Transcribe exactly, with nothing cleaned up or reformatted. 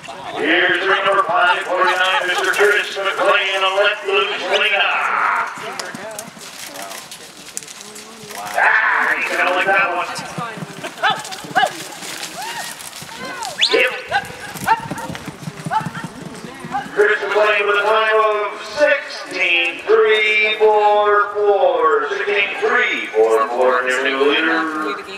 Here's ring number five forty-nine, Mister Curtis McLean, a let loose Lena. Ah, he's gonna like that one. Yep. Curtis McLean with a time of sixteen three four four. sixteen three four four, your new leader.